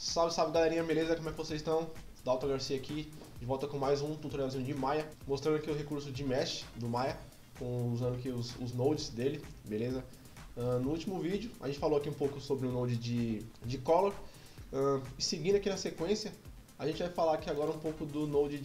Salve, salve galerinha, beleza? Como é que vocês estão? Dalton Garcia aqui, de volta com mais um tutorialzinho de Maya, mostrando aqui o recurso de Mesh do Maya, usando aqui os nodes dele, beleza? No último vídeo a gente falou aqui um pouco sobre o node de Color, e seguindo aqui na sequência, a gente vai falar aqui agora um pouco do node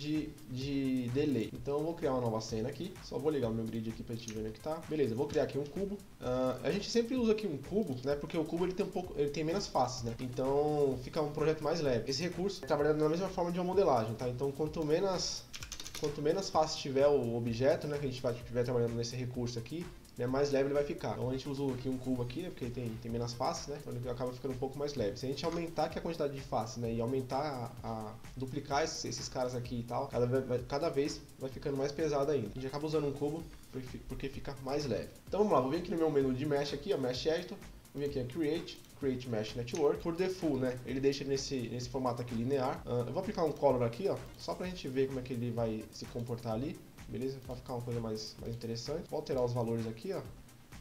de Delay. Então eu vou criar uma nova cena aqui, só vou ligar o meu grid aqui pra gente ver onde é que tá. Beleza, eu vou criar aqui um cubo. A gente sempre usa aqui um cubo, né? Porque o cubo ele tem menos faces, né? Então fica um projeto mais leve. Esse recurso é trabalhado da mesma forma de uma modelagem, tá? Então quanto menos faces tiver o objeto, né? Que a gente estiver trabalhando nesse recurso aqui, né, mais leve ele vai ficar. Então a gente usa aqui um cubo aqui, né, porque ele tem menos faces, né, então ele acaba ficando um pouco mais leve. Se a gente aumentar aqui a quantidade de faces, né, e aumentar duplicar esses caras aqui e tal, cada vez vai ficando mais pesado ainda. A gente acaba usando um cubo porque fica mais leve. Então vamos lá, vou vir aqui no meu menu de Mesh aqui, ó, Mesh Editor, vou vir aqui a Create Mesh Network. Por default, né, ele deixa nesse formato aqui linear. Eu vou aplicar um color aqui, ó, só pra gente ver como é que ele vai se comportar ali. Beleza? Para ficar uma coisa mais interessante. Vou alterar os valores aqui, ó.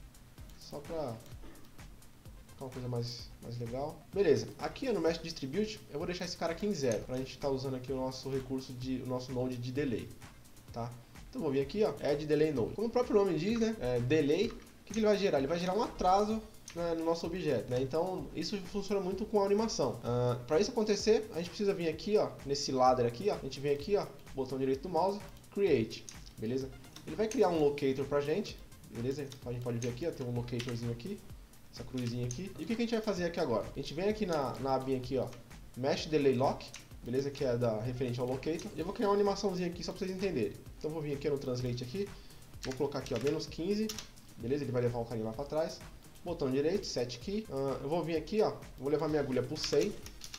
Só para ficar uma coisa mais legal. Beleza. Aqui no Mesh Distribute, eu vou deixar esse cara aqui em 0. Para a gente estar usando aqui o nosso recurso, o nosso node de Delay. Tá? Então vou vir aqui, ó. Add Delay Node. Como o próprio nome diz, né? Delay. O que ele vai gerar? Ele vai gerar um atraso, né, no nosso objeto, né? Então isso funciona muito com a animação. Para isso acontecer, a gente precisa vir aqui, ó. Nesse ladder aqui, ó. A gente vem aqui, ó. Botão direito do mouse. Create, beleza? Ele vai criar um locator pra gente, beleza? A gente pode ver aqui, ó, tem um locatorzinho aqui, essa cruzinha aqui. E o que a gente vai fazer aqui agora? A gente vem aqui na abinha aqui, ó, Mesh Delay Lock, beleza? Que é referente ao locator. E eu vou criar uma animaçãozinha aqui só pra vocês entenderem. Então eu vou vir aqui no Translate aqui, vou colocar aqui, ó, menos 15, beleza? Ele vai levar o carinha lá pra trás. Botão direito, Set Key. Eu vou vir aqui, ó, vou levar minha agulha pro 100.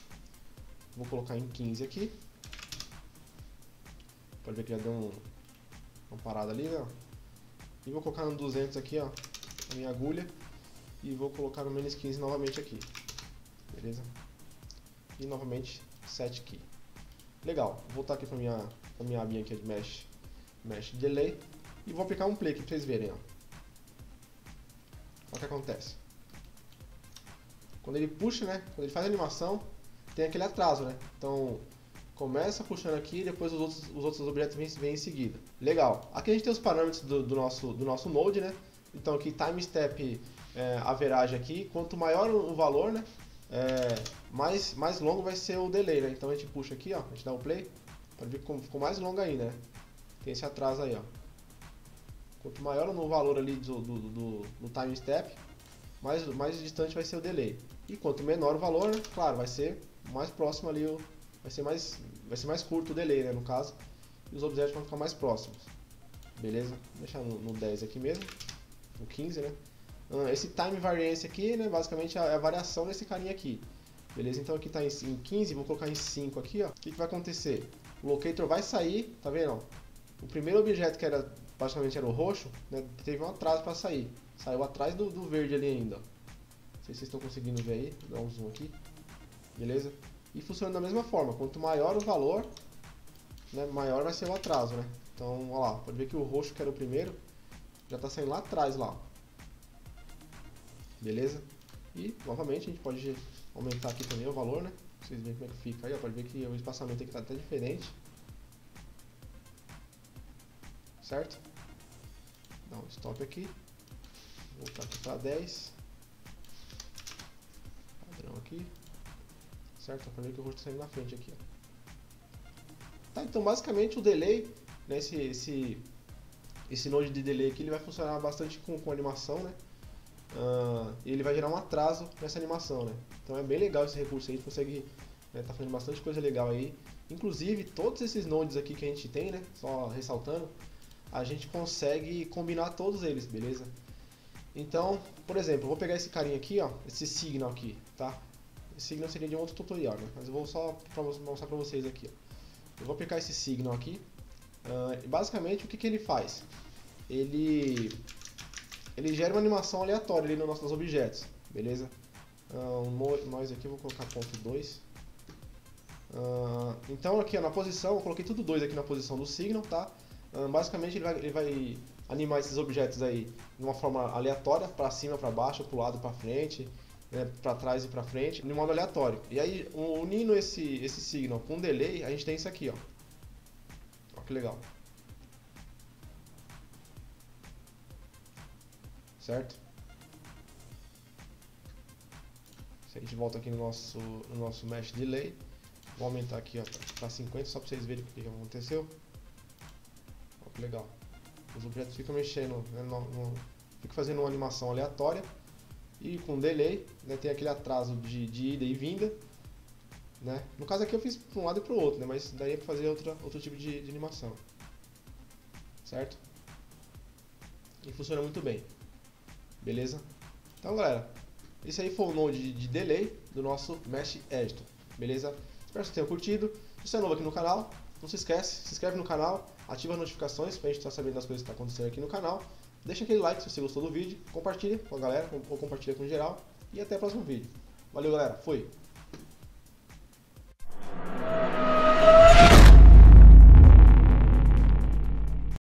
Vou colocar em 15 aqui. Pode ver que já deu uma parada ali, né? E vou colocar no 200 aqui, ó, a minha agulha. E vou colocar no menos 15 novamente aqui. Beleza? E novamente Set Key. Legal. Vou voltar aqui pra minha abinha aqui de Mesh Delay. E vou aplicar um play aqui pra vocês verem, ó. Olha o que acontece. Quando ele puxa, né? Quando ele faz a animação, tem aquele atraso, né? Então começa puxando aqui e depois os outros objetos vêm em seguida. Legal. Aqui a gente tem os parâmetros do nosso node, né? Então aqui time step average aqui. Quanto maior o valor, né? Mais longo vai ser o delay, né? Então a gente puxa aqui, ó. A gente dá o play. Pode ver que ficou mais longo ainda, né? Tem esse atraso aí, ó. Quanto maior o valor ali do time step, mais distante vai ser o delay. E quanto menor o valor, né? Claro, vai ser mais próximo ali vai ser mais curto o delay, né, no caso, e os objetos vão ficar mais próximos. Beleza? Vou deixar no 10 aqui mesmo, no 15, né? Esse time variance aqui, né, basicamente é a variação desse carinha aqui. Beleza? Então aqui está em 15, vou colocar em 5 aqui, ó. O que vai acontecer? O locator vai sair, tá vendo? O primeiro objeto que praticamente era o roxo, né, teve um atraso para sair. Saiu atrás do verde ali ainda, ó. Não sei se vocês estão conseguindo ver aí, vou dar um zoom aqui. Beleza? E funciona da mesma forma, quanto maior o valor, né, maior vai ser o atraso, né? Então, olha lá, pode ver que o roxo, que era o primeiro, já está saindo lá atrás, lá. Beleza? E, novamente, a gente pode aumentar aqui também o valor, né? Pra vocês verem como é que fica aí, ó. Pode ver que o espaçamento aqui está até diferente. Certo? Dá um stop aqui. Voltar aqui para 10. Padrão aqui. Certo? Para ver que o rosto está saindo na frente aqui, ó. Tá, então basicamente o delay, né, esse node de delay aqui, ele vai funcionar bastante com animação, né? E ele vai gerar um atraso nessa animação, né? Então é bem legal esse recurso aí, consegue, né, tá fazendo bastante coisa legal aí. Inclusive todos esses nodes aqui que a gente tem, né, só ressaltando, a gente consegue combinar todos eles, beleza? Então, por exemplo, eu vou pegar esse carinha aqui, ó, esse signal aqui, tá? Esse signal seria de um outro tutorial, né? Mas eu vou só mostrar pra vocês aqui, ó. Eu vou aplicar esse signal aqui. Basicamente, o que ele faz? Ele gera uma animação aleatória ali nos nossos objetos, beleza? Nós aqui eu vou colocar ponto 2. Então aqui, ó, na posição, eu coloquei tudo 2 aqui na posição do signal, tá? Basicamente ele vai animar esses objetos aí de uma forma aleatória, para cima, para baixo, para o lado, para frente, né, para trás e para frente, no modo aleatório. E aí, unindo esse signal com delay, a gente tem isso aqui, ó. Ó que legal. Certo? Se a gente volta aqui no nosso Mesh Delay, vou aumentar aqui para 50 só para vocês verem o que aconteceu. Ó que legal. Os objetos ficam mexendo, né, fica fazendo uma animação aleatória e com delay, né, tem aquele atraso de ida e vinda, né? No caso aqui eu fiz para um lado e para o outro, né, mas daí é para fazer outro tipo de animação, certo? E funciona muito bem, beleza? Então galera, esse aí foi o Node de delay do nosso Mesh Editor, beleza? Espero que vocês tenham curtido. Se você é novo aqui no canal, não se esquece, se inscreve no canal, ativa as notificações para a gente estar sabendo das coisas que estão acontecendo aqui no canal. Deixa aquele like se você gostou do vídeo, compartilha com a galera ou compartilha com geral e até o próximo vídeo. Valeu galera, fui!